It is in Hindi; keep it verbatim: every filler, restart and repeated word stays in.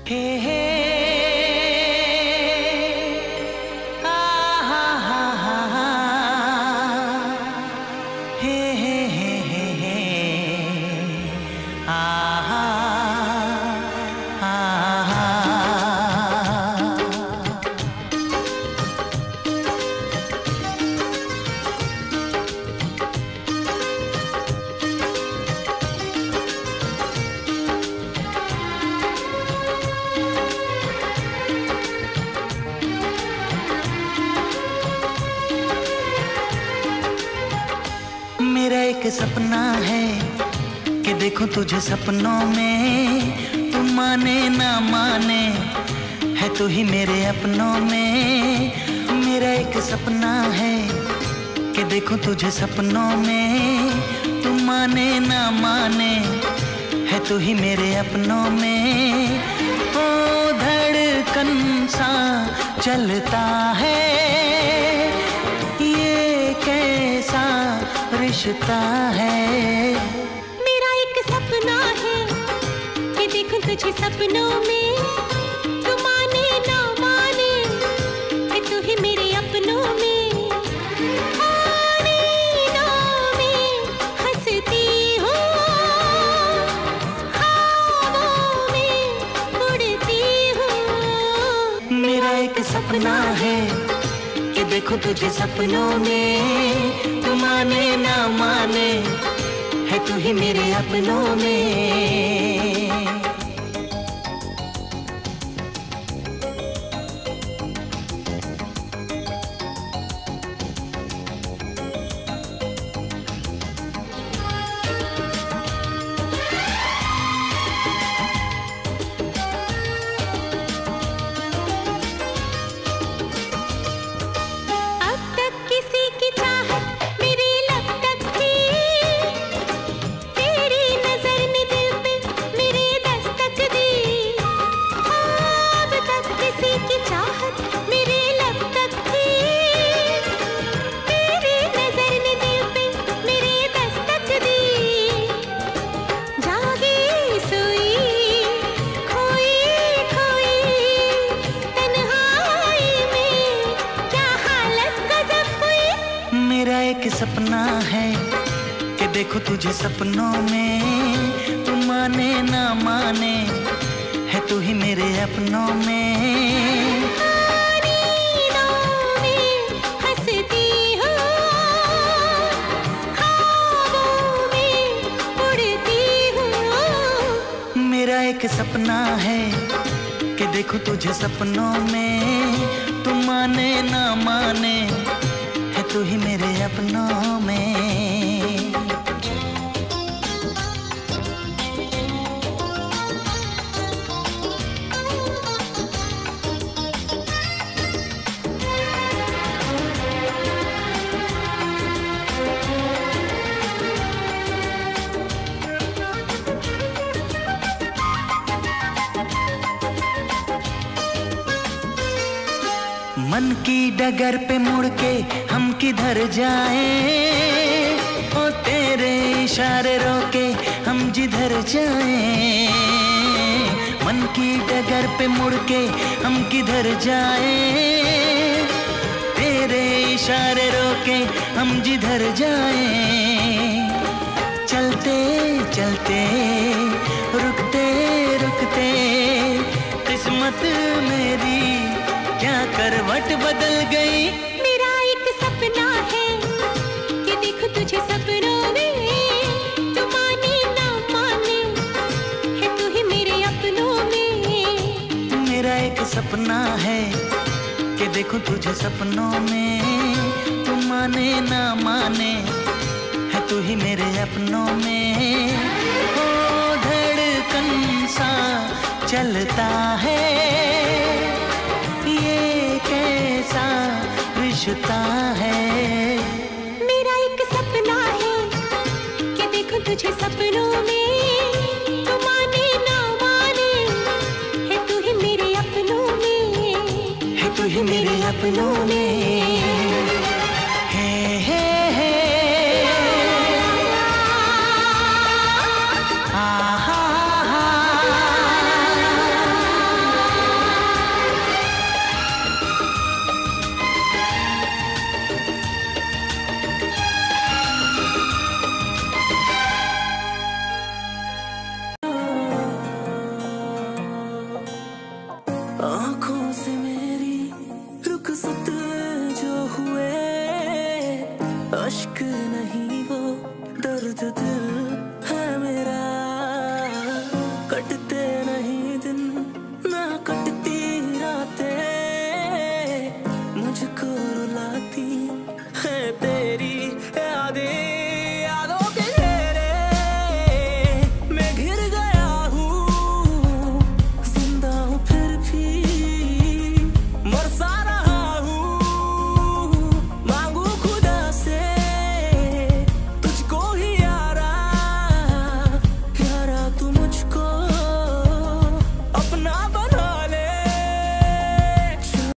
हे हे आ हा हा हा हा हे हे हे हे हे आ हा आ हा। मेरा एक सपना है कि देखूं तुझे सपनों में, तू माने ना माने है तू ही मेरे अपनों में। मेरा एक सपना है कि देखूं तुझे सपनों में, तू माने ना माने है तू ही मेरे अपनों में। ओ धड़कन सा चलता है ये कैसा रिश्ता है। मेरा एक सपना है कि देखूं तुझे सपनों में, तू माने ना माने है तू ही मेरे अपनों में। नींदों में हंसती हूँ, ख्वाबों में उड़ती हूँ। मेरा एक सपना है कि देखूं तुझे सपनों में, तू माने ना माने है तू ही मेरे अपनों में। अब तक किसी की चाहत मेरी लब तक थी, तेरी नजर ने दिल पे मेरी दस्तक दी। अब तक किसी की चाहत मेरी लब तक थी, तेरी नजर ने दिल पे मेरी दस्तक दी। जागी सोई खोई खोई तन्हाई में क्या हालत गजब हुई। मेरा एक सपना है कि देखूं तुझे सपनों में, तू माने ना माने है तू ही मेरे अपनों में। नींदों में हंसती हूँ, ख्वाबों में उड़ती हूँ। मेरा एक सपना है कि देखूं तुझे सपनों में, तू माने ना माने है तू ही मेरे अपनों में। मन की डगर पे मुड़ के हम किधर जाएं, ओ तेरे इशारे रोके हम जिधर जाएं। मन की डगर पे मुड़ के हम किधर जाएं, तेरे इशारे रोके हम जिधर जाएं। चलते चलते रुकते रुकते किस्मत मेरी क्या करवट बदल गई। मेरा एक सपना है कि देखूं तुझे सपनों में, तू माने ना माने है तू ही मेरे अपनों में। मेरा एक सपना है कि देखूं तुझे सपनों में, तू माने ना माने है तू ही मेरे अपनों में। ओ धड़कन सा चलता है ये कैसा रिश्ता है। मेरा एक सपना है कि देखूं तुझे सपनों में, तू माने ना माने है तू ही मेरे अपनों में। है तू ही मेरे अपनों में। हे हे हे आ हा हा आँखों से